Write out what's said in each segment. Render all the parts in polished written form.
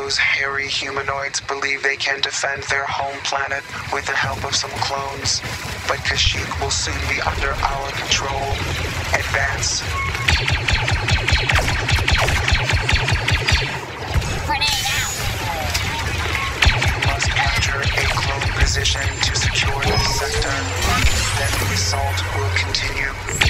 Those hairy humanoids believe they can defend their home planet with the help of some clones. But Kashyyyk will soon be under our control. Advance. Grenade out! You must capture a clone position to secure this sector. Then the assault will continue.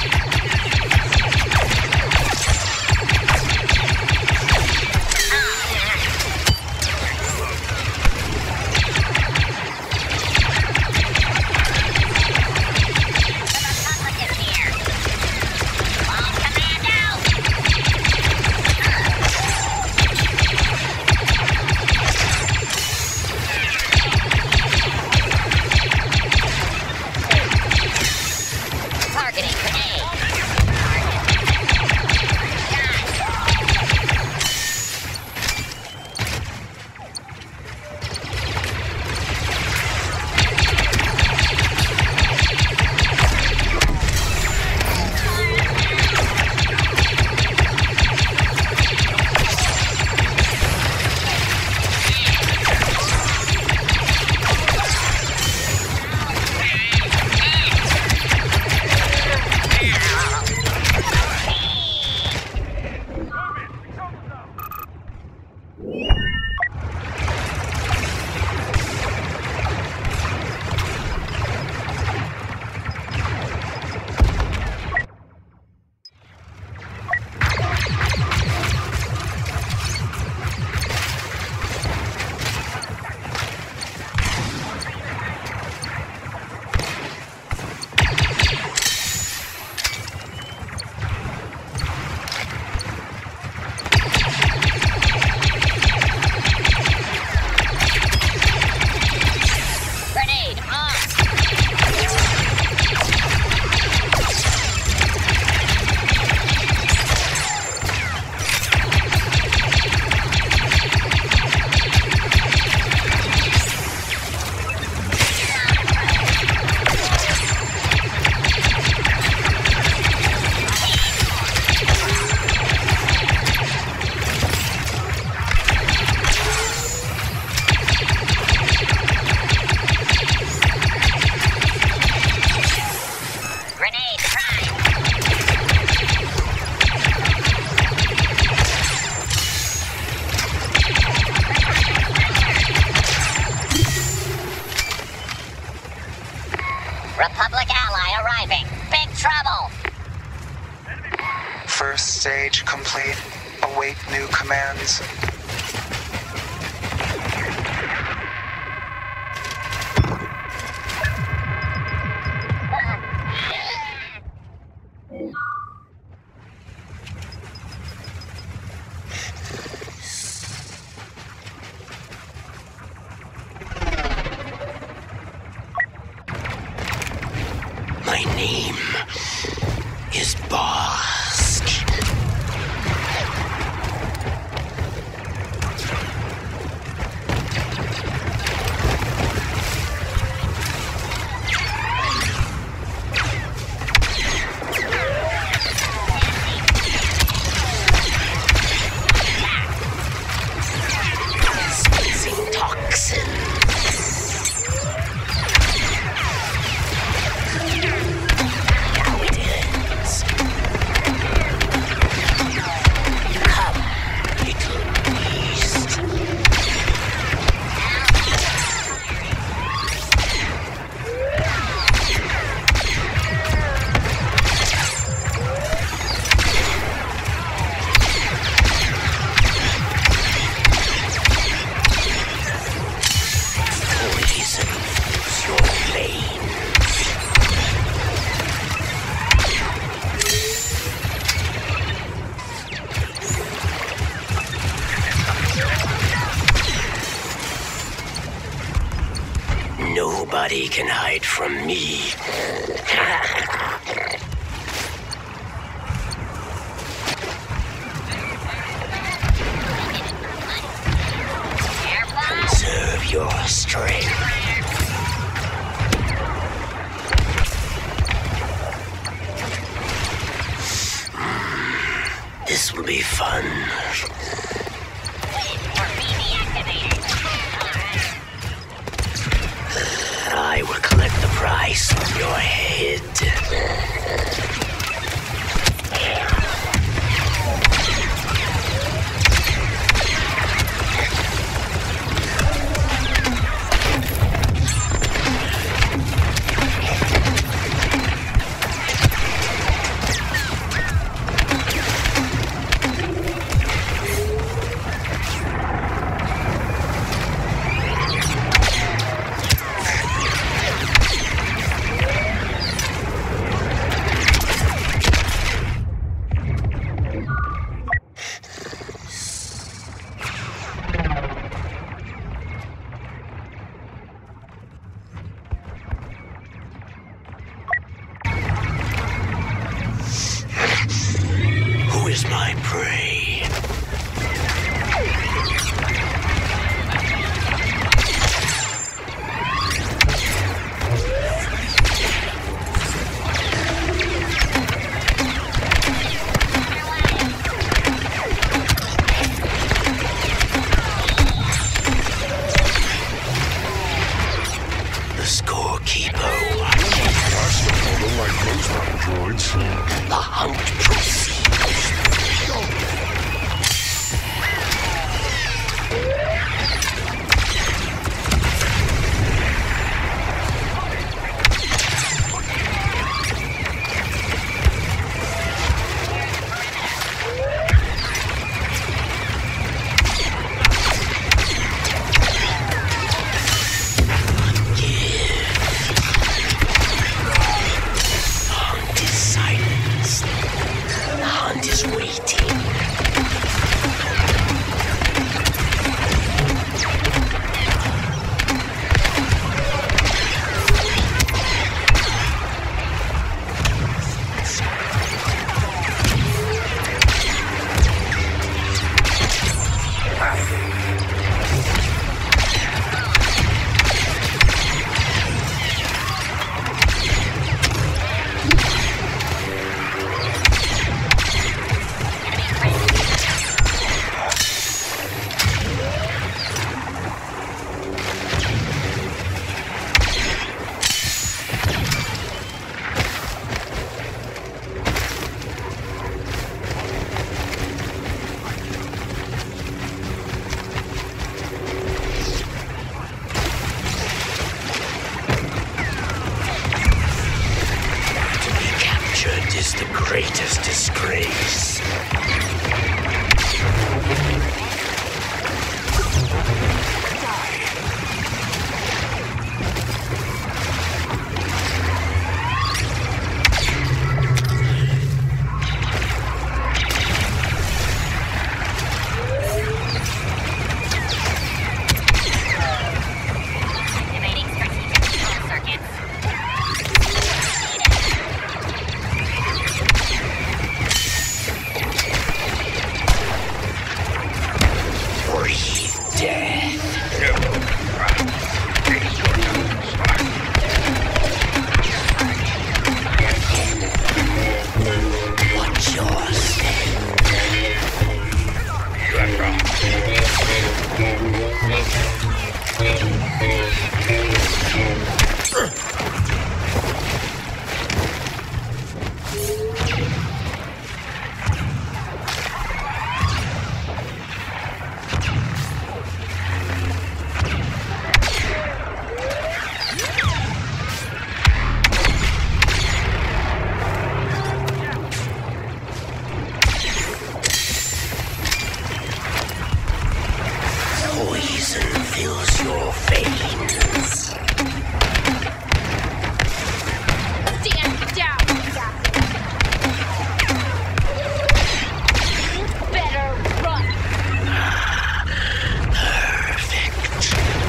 Republic ally arriving. Big trouble! First stage complete. Await new commands. My name is Bossk. Squeezing toxin. Nobody can hide from me. Conserve your strength. This will be fun. win or be deactivated. I will collect the price of your head. Who is my prey? The scorekeeper. That's the model like most androids. The hunt proceeds. Hunt is silenced. The hunt is waiting. Is the greatest disgrace. Activating strategic control circuits. Breathe death. Watch your step. Poison fills your veins. Stand down. Better run. Perfect.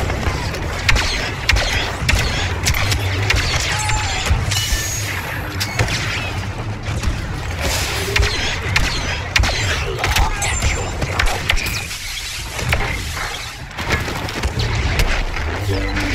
Claw at your throat.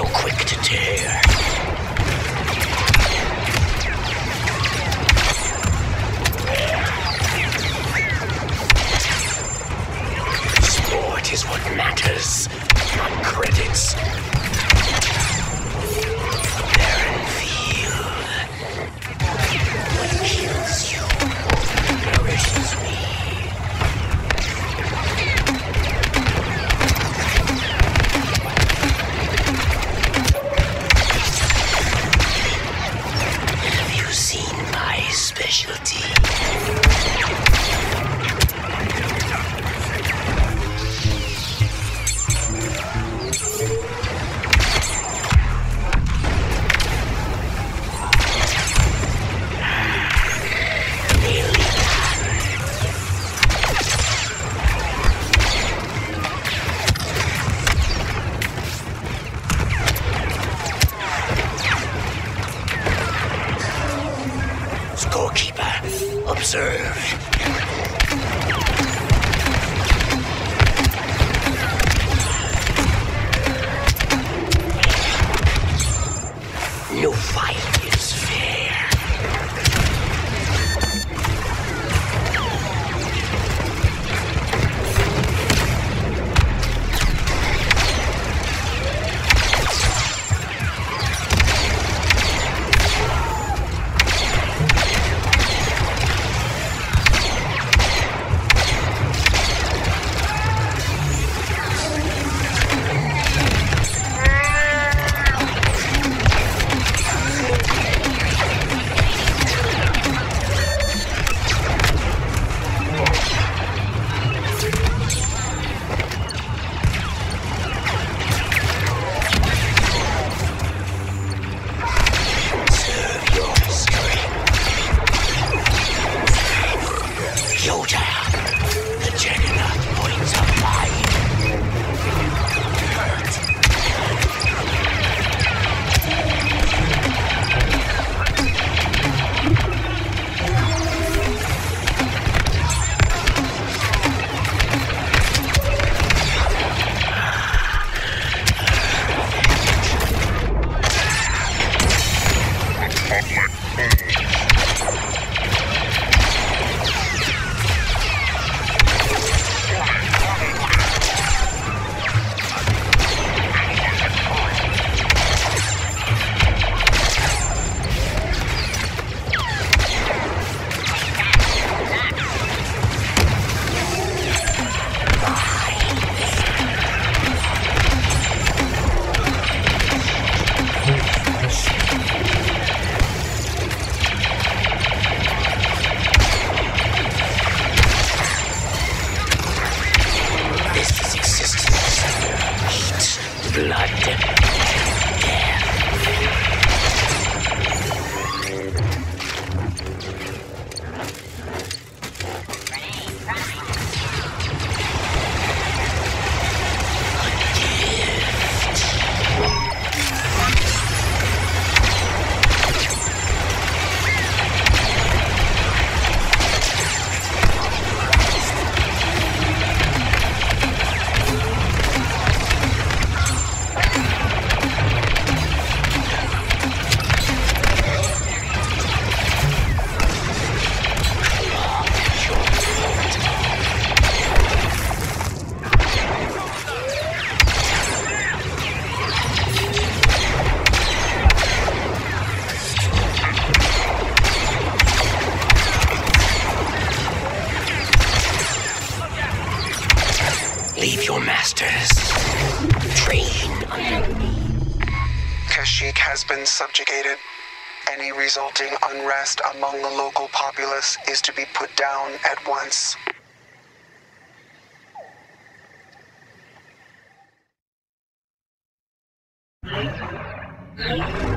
quick to tear. Sport is what matters, not credits. Barren field. What kills you nourishes me. Have you seen my specialty? Scorekeeper, observe. No fight is fair. The Juggernaut points of light. Blood. Leave your masters. Train under me. Kashyyyk has been subjugated. Any resulting unrest among the local populace is to be put down at once.